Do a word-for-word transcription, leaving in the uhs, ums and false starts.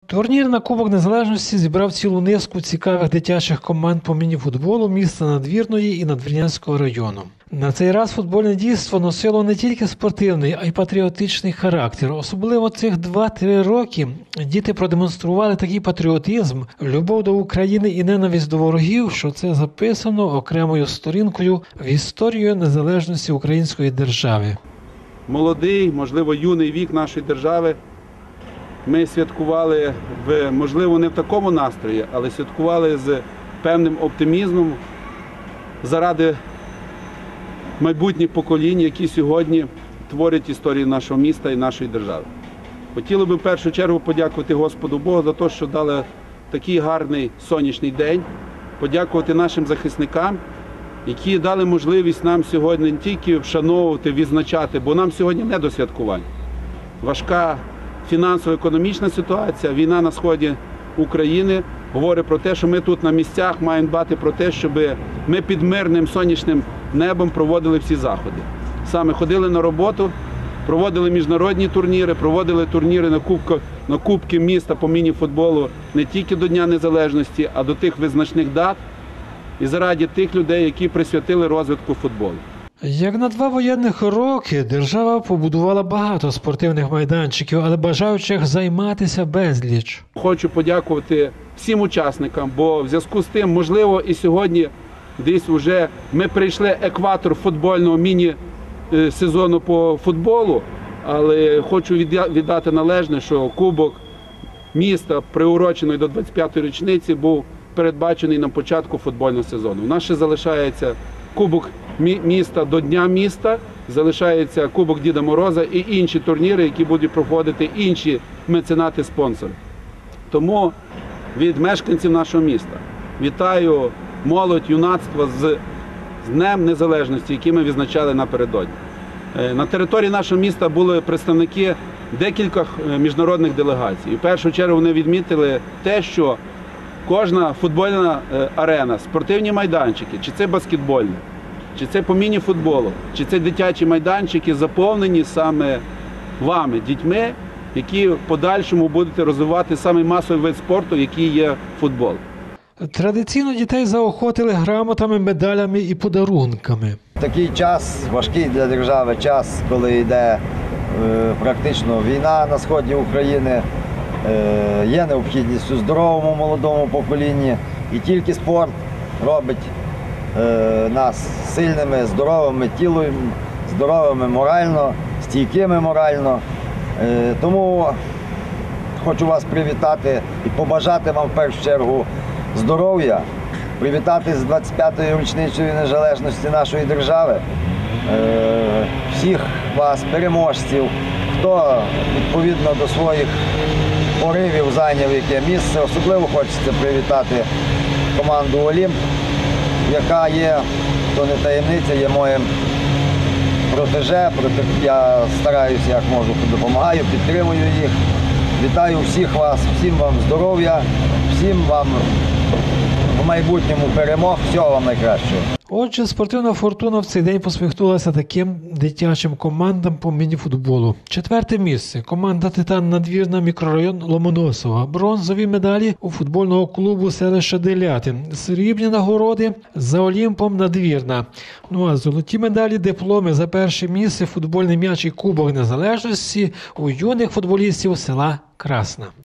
Турнір на Кубок Незалежності зібрав цілу низку цікавих дитячих команд по міні-футболу міста Надвірної і Надвірнянського району. На цей раз футбольне дійство носило не тільки спортивний, а й патріотичний характер. Особливо цих два-три роки діти продемонстрували такий патріотизм, любов до України і ненависть до ворогів, що це записано окремою сторінкою в історію незалежності української держави. Молодий, можливо, юний вік нашої держави ми святкували, в, можливо, не в такому настрої, але святкували з певним оптимізмом заради майбутніх поколінь, які сьогодні творять історію нашого міста і нашої держави. Хотіли би в першу чергу подякувати Господу Богу за те, що дали такий гарний сонячний день, подякувати нашим захисникам, які дали можливість нам сьогодні не тільки вшановувати, відзначати, бо нам сьогодні не до святкувань. Важка фінансово-економічна ситуація, війна на сході України говорить про те, що ми тут на місцях маємо дбати про те, щоб ми під мирним сонячним небом проводили всі заходи. Саме ходили на роботу, проводили міжнародні турніри, проводили турніри на, кубку, на Кубки міста по міні-футболу не тільки до Дня Незалежності, а до тих визначних дат і заради тих людей, які присвятили розвитку футболу. Як на два воєнних роки держава побудувала багато спортивних майданчиків, але бажаючих займатися безліч. Хочу подякувати всім учасникам, бо в зв'язку з тим, можливо, і сьогодні десь вже ми прийшли екватор футбольного міні-сезону по футболу, але хочу віддати належне, що Кубок міста, приурочений до двадцять п'ятої річниці, був передбачений на початку футбольного сезону. У нас ще залишається Кубок міста до Дня міста, залишається Кубок Діда Мороза і інші турніри, які будуть проходити інші меценати-спонсори. Тому від мешканців нашого міста вітаю молодь, юнацтво з Днем Незалежності, який ми відзначали напередодні. На території нашого міста були представники декількох міжнародних делегацій. І в першу чергу вони відмітили те, що кожна футбольна арена, спортивні майданчики, чи це баскетбольні, чи це по міні-футболу, чи це дитячі майданчики, заповнені саме вами, дітьми, які в подальшому будете розвивати саме масовий вид спорту, який є футбол. Традиційно дітей заохотили грамотами, медалями і подарунками. Такий час, важкий для держави час, коли йде е, практично війна на сході України, е, є необхідність у здоровому молодому поколінні, і тільки спорт робить е, нас сильними, здоровими тілом, здоровими морально, стійкими морально. Е, тому хочу вас привітати і побажати вам в першу чергу здоров'я, привітати з двадцять п'ятою річницею незалежності нашої держави, е, всіх вас, переможців, хто відповідно до своїх поривів зайняв яке місце. Особливо хочеться привітати команду «Олімп», яка є, то не таємниця, є моїм протеже, я стараюся як можу, допомагаю, підтримую їх. Вітаю всіх вас, всім вам здоров'я, всім вам в майбутньому перемог, всього вам найкращого. Отже, спортивна фортуна в цей день посміхнулася таким дитячим командам по міні-футболу. Четверте місце. Команда «Титан» Надвірна, мікрорайон Ломоносова. Бронзові медалі у футбольного клубу селища Делятин. Срібні нагороди за Олімпом Надвірна. Ну а золоті медалі, дипломи за перше місце, футбольний м'яч і Кубок Незалежності у юних футболістів села Красна.